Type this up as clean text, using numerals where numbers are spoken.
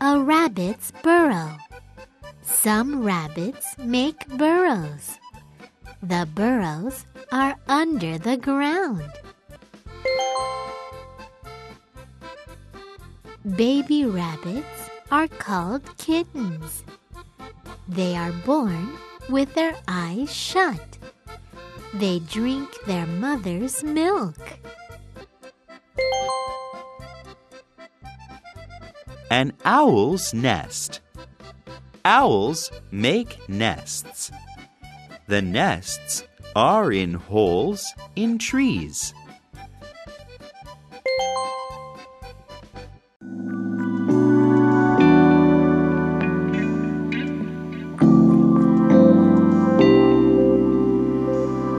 a rabbit's burrow. Some rabbits make burrows. The burrows are under the ground. Baby rabbits are called kittens. They are born with their eyes shut. They drink their mother's milk. An owl's nest. Owls make nests. The nests are in holes in trees.